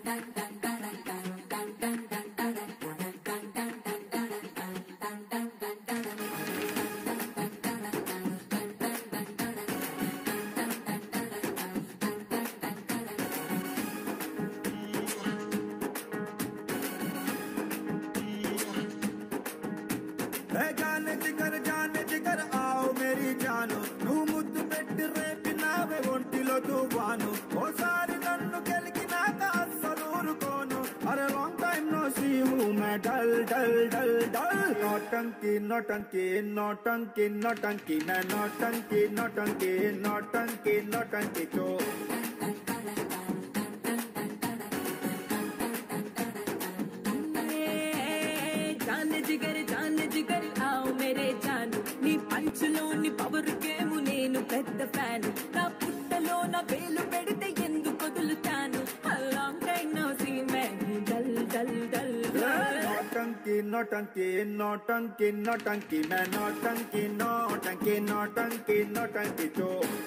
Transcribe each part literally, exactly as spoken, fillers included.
जाने जिगर जाने जिगर आओ मेरी जानो तू मुद्दु పెట్టి రేపినావే ఒంటిలో తువాను ఓసారి నన్ను గెలికినాక అస్సలు ఊరుకోను అరే లాంగ్ టైమ్ నో సీ హూ मैं डल डल डल डल नौटंकी नौटंकी नौटंकी नौटंकी मैं नौटंकी नौटंकी नौटंकी नौटंकी तो जाने जिगर जाने जिगर आओ मेरे जानु नी पंचलो नी पवर गेमु नेनु पेद्द फैन ना पुट्टलो ना वेलु पेडिते ఎందుకు వదులుతాను a long time no see मैं डल डल डल नौटंकी नौटंकी नौटंकी नौटंकी मैं नौटंकी नौटंकी नौटंकी नौटंकी तो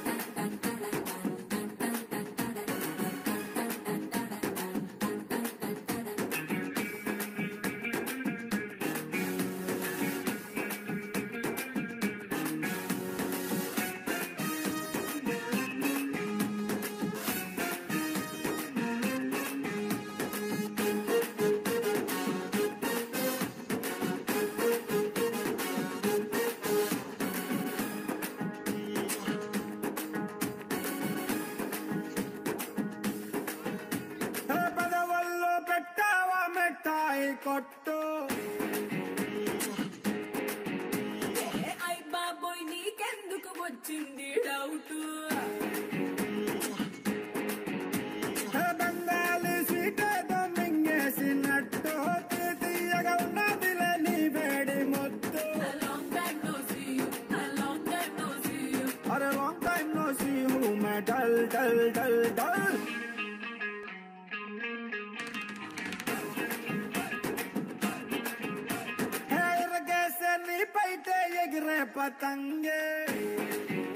కొట్టు ఐ బాబోయ్ నీకెందుకు వచ్చింది డౌట్ బెంగాలీ సీటేదో మింగేసినట్టు తీయగా ఉన్నదిలే నీ వేడి మొత్తు అరే లాంగ్ టైమ్ నో సీ హూ मैं डल डल डल डल పైతే ఎగిరే పతంగే